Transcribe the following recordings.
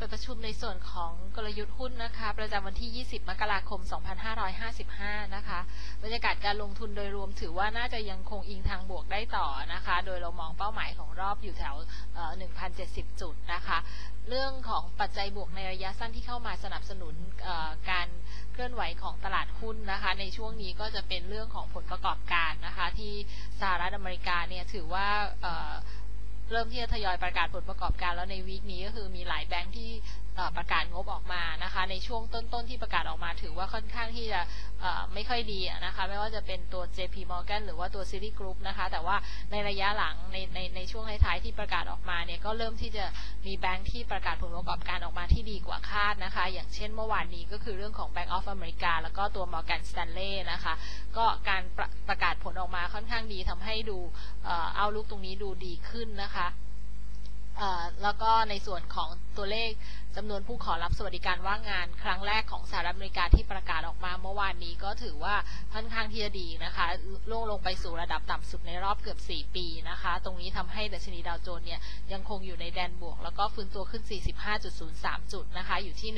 ดประชุมในส่วนของกลยุทธ์หุ้นนะคะประจำวันที่ 20 มกราคม 2555 นะคะบรรยากาศการลงทุนโดยรวมถือว่าน่าจะยังคงอิงทางบวกได้ต่อนะคะโดยเรามองเป้าหมายของรอบอยู่แถว 1,070 จุดนะคะเรื่องของปัจจัยบวกในระยะสั้นที่เข้ามาสนับสนุนการเคลื่อนไหวของตลาดหุ้นนะคะในช่วงนี้ก็จะเป็นเรื่องของผลประกอบการนะคะที่สหรัฐอเมริกาเนี่ยถือว่าเริ่มที่จะทยอยประกาศผลประกอบการแล้วในวีคนี้ก็คือมีหลายแบงค์ที่ประกาศงบออกมานะคะในช่วงต้นๆที่ประกาศออกมาถือว่าค่อนข้างที่จะไม่ค่อยดีนะคะไม่ว่าจะเป็นตัว JP Morgan หรือว่าตัว Citigroup นะคะแต่ว่าในระยะหลังในช่วงท้ายๆที่ประกาศออกมาเนี่ยก็เริ่มที่จะมีแบงค์ที่ประกาศผลประกอบการออกมาที่ดีกว่าคาดนะคะอย่างเช่นเมื่อวานนี้ก็คือเรื่องของ Bank of America แล้วก็ตัว Morgan Stanley นะคะก็การประกาศผลออกมาค่อนข้างดีทำให้ดูเอาลุกตรงนี้ดูดีขึ้นนะคะแล้วก็ในส่วนของตัวเลขจำนวนผู้ขอรับสวัสดิการว่างงานครั้งแรกของสหรัฐอเมริกาที่ประกาศออกมาเมื่อวานนี้ก็ถือว่าค่อนข้างที่จะดีนะคะลงไปสู่ระดับต่ำสุดในรอบเกือบ4ปีนะคะตรงนี้ทำให้ดัชนีดาวโจนส์เนี่ยยังคงอยู่ในแดนบวกแล้วก็ฟื้นตัวขึ้น 45.03 จุดนะคะอยู่ที่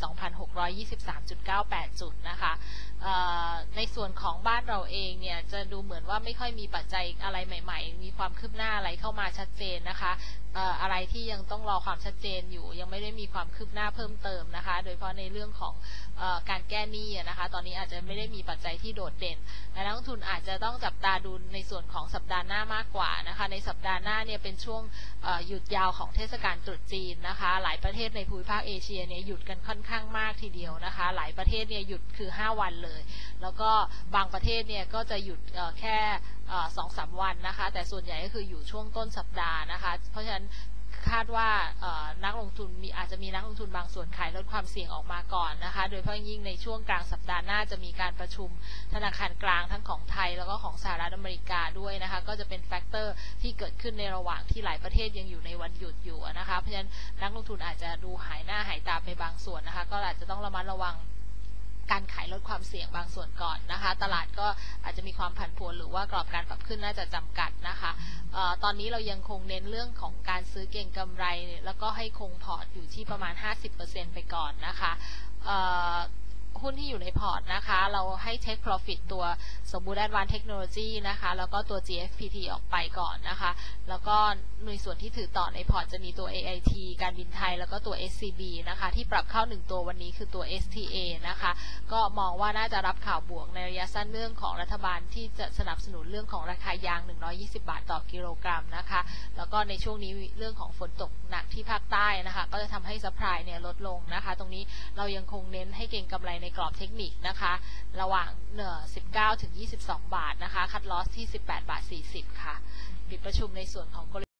12,623.98 จุดนะคะในส่วนของบ้านเราเองเนี่ยจะดูเหมือนว่าไม่ค่อยมีปัจจัยอะไรใหม่ๆมีความคืบหน้าอะไรเข้ามาชัดเจนนะคะอะไรที่ยังต้องรอความชัดเจนอยู่ยังไม่ได้มีความคืบหน้าเพิ่มเติมนะคะโดยเฉพาะในเรื่องของการแก้หนี้นะคะตอนนี้อาจจะไม่ได้มีปัจจัยที่โดดเด่นและนักลงทุนอาจจะต้องจับตาดูในส่วนของสัปดาห์หน้ามากกว่านะคะในสัปดาห์หน้าเนี่ยเป็นช่วงหยุดยาวของเทศกาลตรุษจีนนะคะหลายประเทศในภูมิภาคเอเชียเนี่ยหยุดกันค่อนข้างมากทีเดียวนะคะหลายประเทศเนี่ยหยุดคือ5 วันเลยแล้วก็บางประเทศเนี่ยก็จะหยุดแค่2-3 วันนะคะแต่ส่วนใหญ่ก็คืออยู่ช่วงต้นสัปดาห์นะคะเพราะฉะนั้นคาดว่านักลงทุนอาจจะมีนักลงทุนบางส่วนขายลดความเสี่ยงออกมาก่อนนะคะโดยเฉพาะยิ่งในช่วงกลางสัปดาห์หน้าจะมีการประชุมธนาคารกลางทั้งของไทยแล้วก็ของสหรัฐอเมริกาด้วยนะคะก็จะเป็นแฟกเตอร์ที่เกิดขึ้นในระหว่างที่หลายประเทศยังอยู่ในวันหยุดอยู่นะคะเพราะฉะนั้นนักลงทุนอาจจะดูหายหน้าหายตาไปบางส่วนนะคะก็อาจจะต้องระมัดระวังการขายลดความเสี่ยงบางส่วนก่อนนะคะตลาดก็อาจจะมีความผันผวนหรือว่ากรอบการปรับขึ้นน่าจะจำกัดนะคะตอนนี้เรายังคงเน้นเรื่องของการซื้อเก็งกำไรแล้วก็ให้คงพอร์ตอยู่ที่ประมาณ 50% ไปก่อนนะคะหุ้นที่อยู่ในพอร์ตนะคะเราให้ Take Profit ตัวสมบูรณ์ Advanced Technology นะคะแล้วก็ตัว GFPT ออกไปก่อนนะคะแล้วก็ในส่วนที่ถือต่อในพอร์ตจะมีตัว AIT การบินไทยแล้วก็ตัว SCB นะคะที่ปรับเข้า1ตัววันนี้คือตัว STA นะคะก็มองว่าน่าจะรับข่าวบวกในระยะสั้นเรื่องของรัฐบาลที่จะสนับสนุนเรื่องของราคายาง120 บาทต่อกิโลกรัมนะคะแล้วก็ในช่วงนี้เรื่องของฝนตกหนักที่ภาคใต้นะคะก็จะทำให้ซัพพลายเนี่ยลดลงนะคะตรงนี้เรายังคงเน้นให้เก็งกำไรในกรอบเทคนิคนะคะระหว่าง19 ถึง 22 บาทนะคะคัทลอสที่ 18.40 บาทค่ะปิดประชุมในส่วนของ